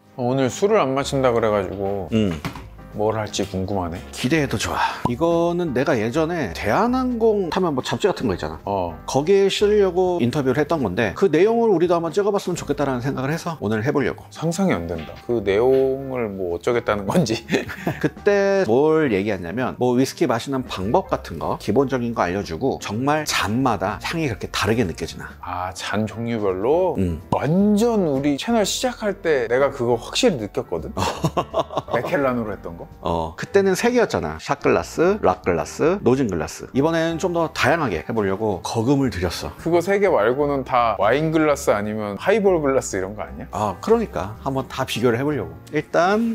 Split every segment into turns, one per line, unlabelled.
오늘 술을 안 마신다 그래가지고 뭘 할지 궁금하네.
기대해도 좋아. 이거는 내가 예전에 대한항공 타면 뭐 잡지 같은 거 있잖아. 거기에 실으려고 인터뷰를 했던 건데 그 내용을 우리도 한번 찍어봤으면 좋겠다라는 생각을 해서 오늘 해보려고.
상상이 안 된다. 그 내용을 뭐 어쩌겠다는 건지.
그때 뭘 얘기했냐면 뭐 위스키 마시는 방법 같은 거 기본적인 거 알려주고 정말 잔마다 향이 그렇게 다르게 느껴지나.
아, 잔 종류별로? 완전 우리 채널 시작할 때 내가 그거 확실히 느꼈거든. 맥켈란으로 했던 거.
그때는 3개였잖아. 샷글라스, 락글라스, 노진글라스. 이번에는 좀 더 다양하게 해보려고 거금을 들였어.
그거 3개 말고는 다 와인글라스 아니면 하이볼 글라스 이런 거 아니야?
그러니까 한번 다 비교를 해보려고. 일단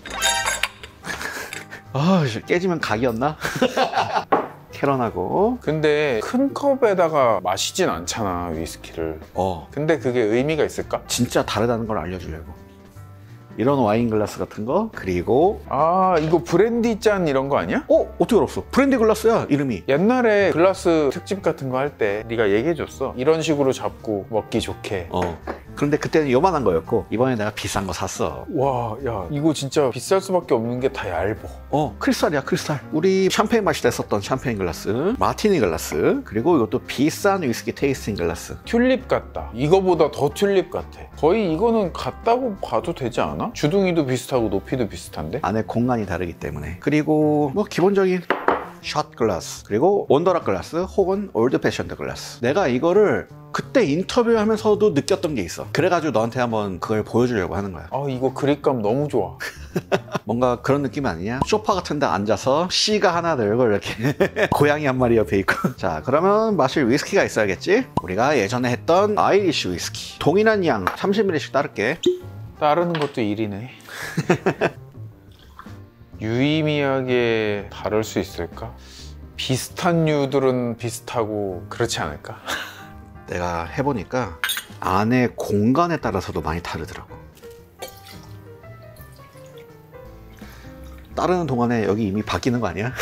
깨지면 각이었나? 캐런하고.
근데 큰 컵에다가 마시진 않잖아, 위스키를. 근데 그게 의미가 있을까?
진짜 다르다는 걸 알려주려고. 이런 와인 글라스 같은 거. 그리고
이거 브랜디 짠 이런 거 아니야?
어떻게 알았어? 브랜디 글라스야 이름이.
옛날에 글라스 특집 같은 거 할 때 네가 얘기해줬어. 이런 식으로 잡고 먹기 좋게.
그런데 그때는 요만한 거였고 이번에 내가 비싼 거 샀어.
와, 야, 이거 진짜 비쌀 수밖에 없는 게 다 얇어.
크리스탈이야, 크리스탈. 우리 샴페인 마실 때 썼던 샴페인 글라스, 마티니 글라스, 그리고 이것도 비싼 위스키 테이스팅 글라스.
튤립 같다. 이거보다 더 튤립 같아. 거의 이거는 같다고 봐도 되지 않아? 주둥이도 비슷하고 높이도 비슷한데?
안에 공간이 다르기 때문에. 그리고 뭐 기본적인 샷 글라스, 그리고 원더락 글라스 혹은 올드 패션드 글라스. 내가 이거를 그때 인터뷰하면서도 느꼈던 게 있어. 그래가지고 너한테 한번 그걸 보여주려고 하는 거야.
이거 그립감 너무 좋아.
뭔가 그런 느낌 아니냐? 소파 같은 데 앉아서 씨가 하나 들고 이렇게 고양이 한 마리 옆에 있고. 자, 그러면 마실 위스키가 있어야겠지? 우리가 예전에 했던 아이리쉬 위스키. 동일한 양 30ml씩 따를게.
따르는 것도 일이네. 유의미하게 다를 수 있을까? 비슷한 류들은 비슷하고 그렇지 않을까?
내가 해보니까 안에 공간에 따라서도 많이 다르더라고. 따르는 동안에 여기 이미 바뀌는 거 아니야?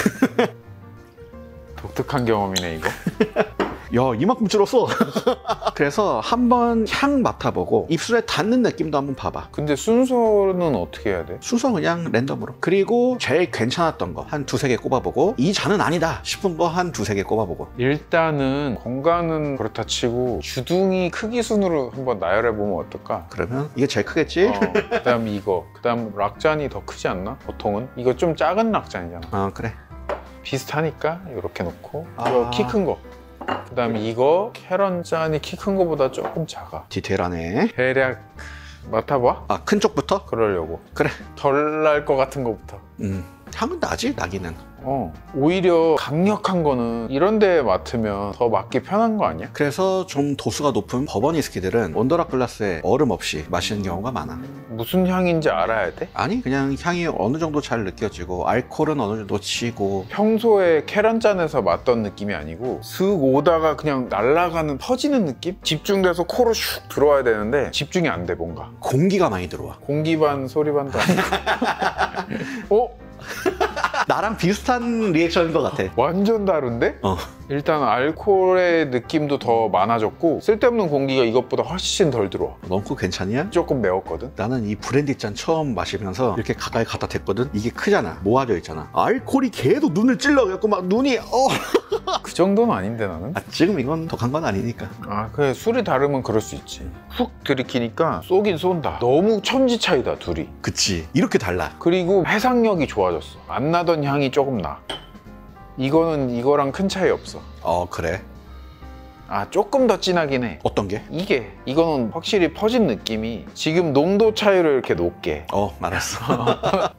독특한 경험이네 이거.
야, 이만큼 줄었어. 그래서 한번 향 맡아보고 입술에 닿는 느낌도 한번 봐봐.
근데 순서는 어떻게 해야 돼?
순서 그냥 랜덤으로. 그리고 제일 괜찮았던 거 한 2-3개 꼽아보고 이 잔은 아니다 싶은 거 한 2-3개 꼽아보고.
일단은 건강은 그렇다 치고 주둥이 크기 순으로 한번 나열해보면 어떨까?
그러면 이게 제일 크겠지?
그 다음 이거, 그 다음 락잔이 더 크지 않나? 보통은? 이거 좀 작은 락잔이잖아.
그래.
비슷하니까 이렇게 놓고 이거 키 큰 거. 그 다음에 이거 캐런 잔이 키 큰 거보다 조금 작아.
디테일하네.
대략 맡아봐.
큰 쪽부터?
그러려고.
그래.
덜 날 것 같은 거부터.
향은 나지, 나기는.
오히려 강력한 거는 이런 데 맡으면 더 맡기 편한 거 아니야?
그래서 좀 도수가 높은 버번 위스키들은 원더락 글라스에 얼음 없이 마시는 경우가 많아.
무슨 향인지 알아야 돼?
아니, 그냥 향이 어느 정도 잘 느껴지고 알코올은 어느 정도 치고.
평소에 캐런잔에서 맡던 느낌이 아니고 슥 오다가 그냥 날아가는 퍼지는 느낌? 집중돼서 코로 슉 들어와야 되는데 집중이 안 돼. 뭔가
공기가 많이 들어와.
공기 반 소리 반도 아니고.
나랑 비슷한 리액션인 것 같아.
완전 다른데? 일단 알코올의 느낌도 더 많아졌고 쓸데없는 공기가 이것보다 훨씬 덜 들어와.
넌 그거 괜찮냐?
조금 매웠거든?
나는 이 브랜디 잔 처음 마시면서 이렇게 가까이 갖다 댔거든? 이게 크잖아, 모아져 있잖아. 알코올이 계속 눈을 찔러갖고 막 눈이
그 정도는 아닌데 나는?
지금 이건 독한 건 아니니까.
그래, 술이 다르면 그럴 수 있지. 훅 들이키니까 쏘긴 쏜다. 너무 천지 차이다 둘이.
그치, 이렇게 달라.
그리고 해상력이 좋아졌어. 안 나던 향이 조금 나. 이거는 이거랑 큰 차이 없어.
그래?
조금 더 진하긴 해.
어떤 게?
이거는 확실히 퍼진 느낌이 지금 농도 차이를 이렇게 높게.
알았어.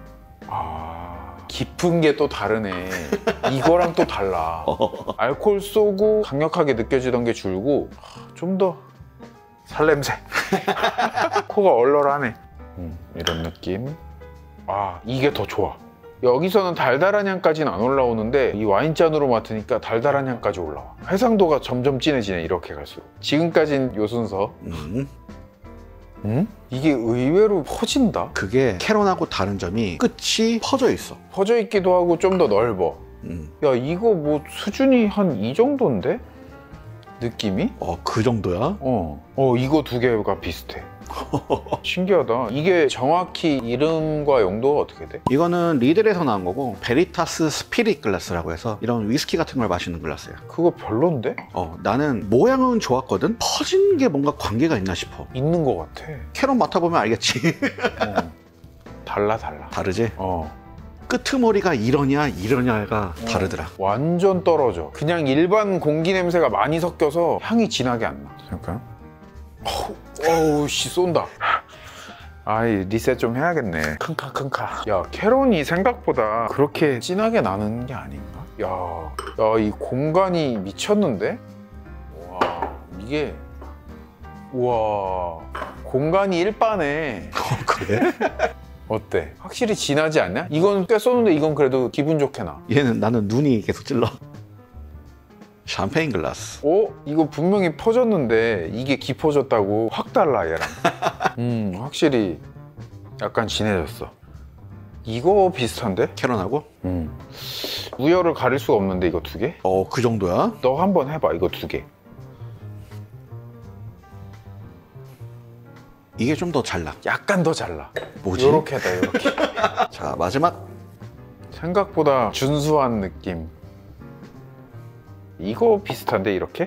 깊은 게 또 다르네. 이거랑 또 달라. 알코올 쏘고 강력하게 느껴지던 게 줄고 좀 더 살냄새. 코가 얼얼하네. 이런 느낌. 이게 더 좋아. 여기서는 달달한 향까지는 안 올라오는데 이 와인잔으로 맡으니까 달달한 향까지 올라와. 해상도가 점점 진해지네, 이렇게 갈수록. 지금까진 요 순서. 이게 의외로 퍼진다?
그게 캐런하고 다른 점이 끝이 퍼져 있어.
퍼져 있기도 하고 좀 더 넓어. 야, 이거 뭐 수준이 한 이 정도인데? 느낌이?
그 정도야?
이거 두 개가 비슷해. 신기하다. 이게 정확히 이름과 용도가 어떻게 돼?
이거는 리들에서 나온 거고 베리타스 스피릿 글라스라고 해서 이런 위스키 같은 걸 마시는 글라스예요.
그거 별론데?
나는 모양은 좋았거든. 퍼진 게 뭔가 관계가 있나 싶어.
있는 것 같아.
캐럿 맡아보면 알겠지.
달라.
다르지? 끄트머리가 이러냐가 다르더라.
완전 떨어져. 그냥 일반 공기 냄새가 많이 섞여서 향이 진하게 안 나. 잠깐. 어우 씨 쏜다. 아이 리셋 좀 해야겠네. 킁카. 야 캐론이 생각보다 그렇게 진하게 나는 게 아닌가? 야 이 공간이 미쳤는데? 와 이게 우와 공간이 일반해.
그래?
어때? 확실히 진하지 않냐? 이건 꽤 쏘는데 이건 그래도 기분 좋게 나.
나는 눈이 계속 찔러. 샴페인 글라스.
이거 분명히 퍼졌는데 이게 깊어졌다고 확 달라 얘랑. 확실히 약간 진해졌어. 이거 비슷한데?
캐런하고?
우열을 가릴 수가 없는데 이거 두 개?
그 정도야?
너 한번 해봐 이거 두 개.
이게 좀 더 잘 나.
약간 더 잘나.
뭐지?
요렇게 하다 요렇게.
자 마지막.
생각보다 준수한 느낌. 이거 비슷한데 이렇게?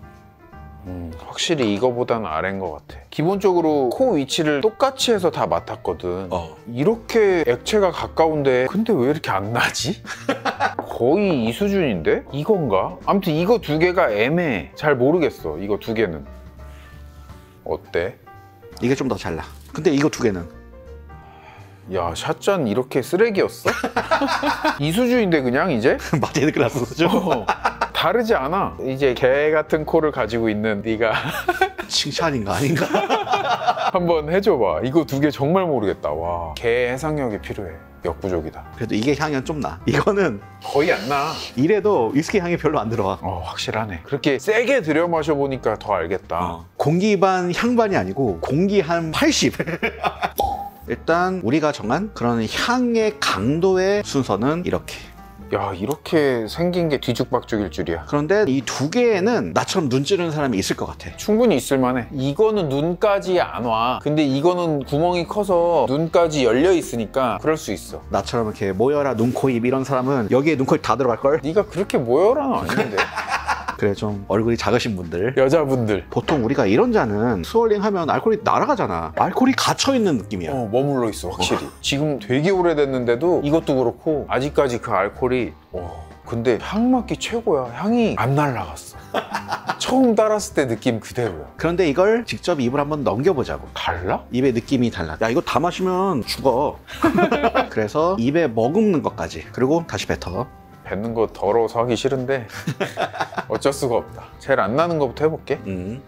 확실히 이거보다는 아래인 것 같아. 기본적으로 코 위치를 똑같이 해서 다 맡았거든. 이렇게 액체가 가까운데 근데 왜 이렇게 안 나지? 거의 이 수준인데? 이건가? 아무튼 이거 두 개가 애매해. 잘 모르겠어 이거 두 개는. 어때?
이게 좀 더 잘 나. 근데 이거 두 개는?
야 샷잔 이렇게 쓰레기였어? 이 수준인데 그냥 이제?
마티네 글라스 수준?
다르지 않아. 이제 개 같은 코를 가지고 있는 네가
칭찬인가 아닌가?
한번 해줘봐. 이거 두 개 정말 모르겠다. 와, 개 해상력이 필요해. 역부족이다.
그래도 이게 향이 좀 나. 이거는
거의 안 나.
이래도 위스키 향이 별로 안 들어와.
확실하네. 그렇게 세게 들여 마셔보니까 더 알겠다.
공기 반 향반이 아니고 공기 한 80. 일단 우리가 정한 그런 향의 강도의 순서는 이렇게.
야 이렇게 생긴 게 뒤죽박죽일 줄이야.
그런데 이 두 개에는 나처럼 눈 찌르는 사람이 있을 것 같아.
충분히 있을만해. 이거는 눈까지 안 와. 근데 이거는 구멍이 커서 눈까지 열려 있으니까 그럴 수 있어.
나처럼 이렇게 모여라 눈, 코, 입 이런 사람은 여기에 눈, 코, 입 다 들어갈걸?
네가 그렇게 모여라는 아닌데.
그래 좀 얼굴이 작으신 분들,
여자분들.
보통 우리가 이런 잔은 스월링 하면 알코올이 날아가잖아. 알코올이 갇혀있는 느낌이야.
머물러 있어 확실히. 지금 되게 오래됐는데도 이것도 그렇고 아직까지 그 알코올이 근데 향 맡기 최고야. 향이 안 날아갔어. 처음 따랐을 때 느낌 그대로야.
그런데 이걸 직접 입을 한번 넘겨보자고.
달라?
입의 느낌이 달라. 야 이거 다 마시면 죽어. 그래서 입에 머금는 것까지. 그리고 다시 뱉어.
뱉는 거 더러워서 하기 싫은데 어쩔 수가 없다. 제일 안 나는 거부터 해볼게.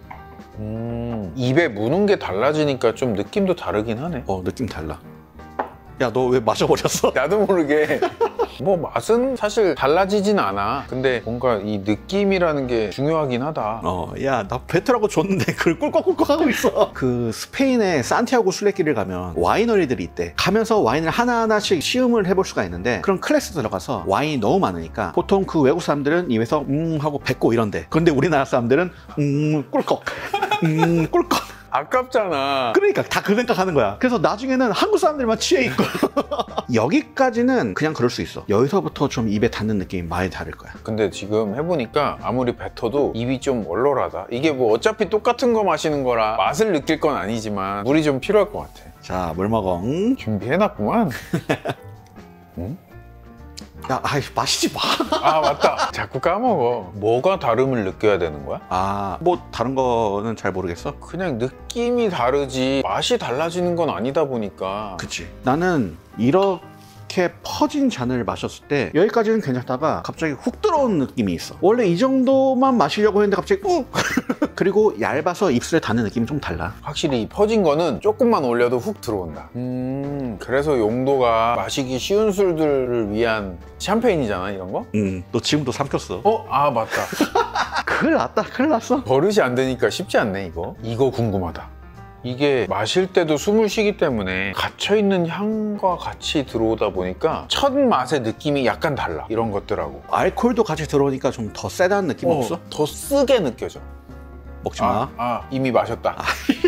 입에 무는 게 달라지니까 좀 느낌도 다르긴 하네.
느낌 달라. 야 너 왜 마셔버렸어?
나도 모르게. 뭐 맛은 사실 달라지진 않아. 근데 뭔가 이 느낌이라는 게 중요하긴 하다.
야 나 뱉으라고 줬는데 그걸 꿀꺽꿀꺽 하고 있어. 그 스페인의 산티아고 순례길을 가면 와이너리들이 있대. 가면서 와인을 하나하나씩 시음을 해볼 수가 있는데 그런 클래스 들어가서 와인이 너무 많으니까 보통 그 외국 사람들은 입에서 하고 뱉고 이런데, 그런데 우리나라 사람들은 꿀꺽 꿀꺽.
아깝잖아.
그러니까 다 그 생각하는 거야. 그래서 나중에는 한국 사람들만 취해 있고. 여기까지는 그냥 그럴 수 있어. 여기서부터 좀 입에 닿는 느낌이 많이 다를 거야.
근데 지금 해보니까 아무리 뱉어도 입이 좀 얼얼하다. 이게 뭐 어차피 똑같은 거 마시는 거라 맛을 느낄 건 아니지만 물이 좀 필요할 것 같아.
자, 물 먹어.
준비해놨구만. 응?
야, 마시지 마.
맞다. 자꾸 까먹어. 뭐가 다름을 느껴야 되는 거야?
뭐 다른 거는 잘 모르겠어.
그냥 느낌이 다르지 맛이 달라지는 건 아니다 보니까.
그치. 나는 이렇게 퍼진 잔을 마셨을 때 여기까지는 괜찮다가 갑자기 훅 들어오는 느낌이 있어. 원래 이 정도만 마시려고 했는데 갑자기 그리고 얇아서 입술에 닿는 느낌이 좀 달라.
확실히 퍼진 거는 조금만 올려도 훅 들어온다. 그래서 용도가 마시기 쉬운 술들을 위한 샴페인이잖아 이런 거?
너 지금도 삼켰어.
맞다.
큰일 났다. 큰일 났어.
버릇이 안 되니까 쉽지 않네 이거. 이거 궁금하다. 이게 마실 때도 숨을 쉬기 때문에 갇혀있는 향과 같이 들어오다 보니까 첫 맛의 느낌이 약간 달라. 이런 것들하고
알코올도 같이 들어오니까 좀 더 세다는 느낌 없어?
더 쓰게 느껴져.
먹지 마.
이미 마셨다.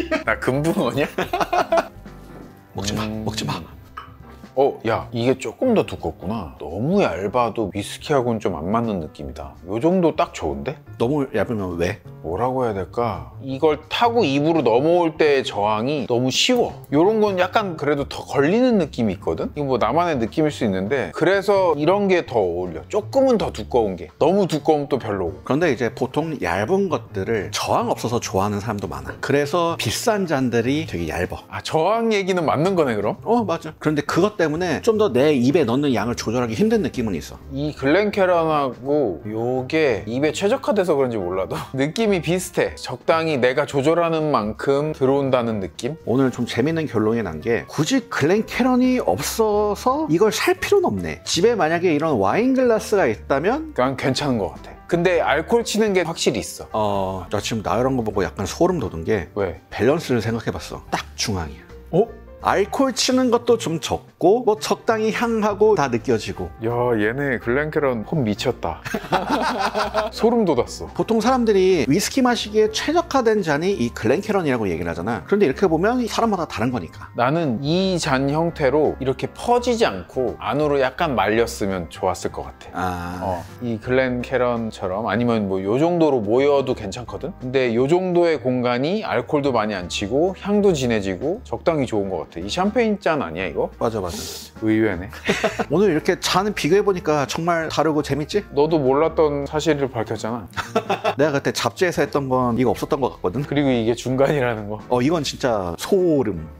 나 금붕어냐?
먹지 마, 먹지 마.
야, 이게 조금 더 두껍구나. 너무 얇아도 위스키하고는 좀 안 맞는 느낌이다. 요 정도 딱 좋은데?
너무 얇으면 왜?
뭐라고 해야 될까? 이걸 타고 입으로 넘어올 때의 저항이 너무 쉬워. 요런 건 약간 그래도 더 걸리는 느낌이 있거든? 이거 뭐 나만의 느낌일 수 있는데 그래서 이런 게 더 어울려. 조금은 더 두꺼운 게. 너무 두꺼우면 또 별로고.
그런데 이제 보통 얇은 것들을 저항 없어서 좋아하는 사람도 많아. 그래서 비싼 잔들이 되게 얇아.
아, 저항 얘기는 맞는 거네, 그럼?
맞아. 그런데 그것 때문에 좀 더 내 입에 넣는 양을 조절하기 힘든 느낌은 있어.
이 글렌캐런하고 요게 입에 최적화돼서 그런지 몰라도 느낌이 비슷해. 적당히 내가 조절하는 만큼 들어온다는 느낌?
오늘 좀 재밌는 결론이 난 게 굳이 글렌캐런이 없어서 이걸 살 필요는 없네. 집에 만약에 이런 와인 글라스가 있다면
그냥 괜찮은 것 같아. 근데 알코올 치는 게 확실히 있어.
나 지금 나 이런 거 보고 약간 소름 돋은 게
왜?
밸런스를 생각해봤어. 딱 중앙이야.
어?
알코올 치는 것도 좀 적고 뭐 적당히 향하고 다 느껴지고.
야, 얘네 글렌캐런 폼 미쳤다. 소름 돋았어.
보통 사람들이 위스키 마시기에 최적화된 잔이 이 글렌캐런이라고 얘기를 하잖아. 그런데 이렇게 보면 사람마다 다른 거니까.
나는 이 잔 형태로 이렇게 퍼지지 않고 안으로 약간 말렸으면 좋았을 것 같아. 이 글렌캐런처럼 아니면 뭐 요 정도로 모여도 괜찮거든? 근데 요 정도의 공간이 알코올도 많이 안 치고 향도 진해지고 적당히 좋은 것 같아. 이 샴페인 잔 아니야 이거?
맞아.
의외네.
오늘 이렇게 잔을 비교해보니까 정말 다르고 재밌지?
너도 몰랐던 사실을 밝혔잖아.
내가 그때 잡지에서 했던 건 이거 없었던 것 같거든?
그리고 이게 중간이라는 거.
이건 진짜 소름.